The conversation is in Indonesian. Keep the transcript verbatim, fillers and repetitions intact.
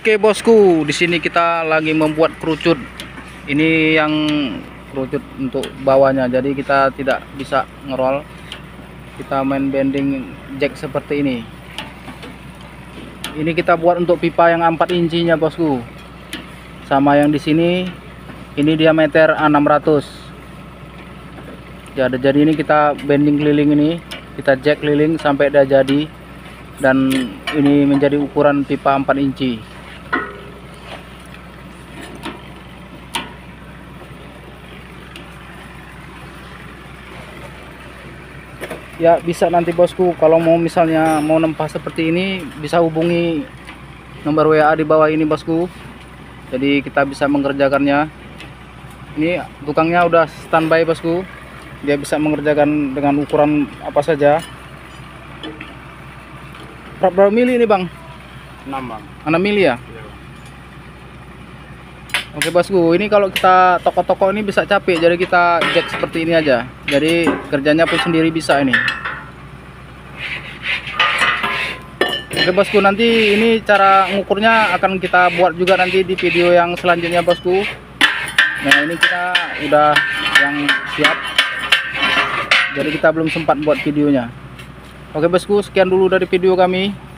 Oke bosku, di sini kita lagi membuat kerucut. Ini yang kerucut untuk bawahnya, jadi kita tidak bisa ngerol. Kita main bending jack seperti ini. Ini kita buat untuk pipa yang empat incinya bosku. Sama yang di sini, ini diameter enam ratus. Jadi, jadi ini kita bending keliling ini, kita jack keliling sampai dia jadi. Dan ini menjadi ukuran pipa empat inci. Ya bisa nanti bosku, kalau mau misalnya mau nempah seperti ini bisa hubungi nomor W A di bawah ini bosku. Jadi kita bisa mengerjakannya. Ini tukangnya udah standby bosku, dia bisa mengerjakan dengan ukuran apa saja. Berapa mili ini bang? enam bang. enam mili ya? Iya. Oke bosku, ini kalau kita toko-toko ini bisa capek, jadi kita jack seperti ini aja. Jadi kerjanya pun sendiri bisa ini. Oke bosku, nanti ini cara ngukurnya akan kita buat juga nanti di video yang selanjutnya bosku. Nah ini kita udah yang siap, jadi kita belum sempat buat videonya. Oke bosku, sekian dulu dari video kami.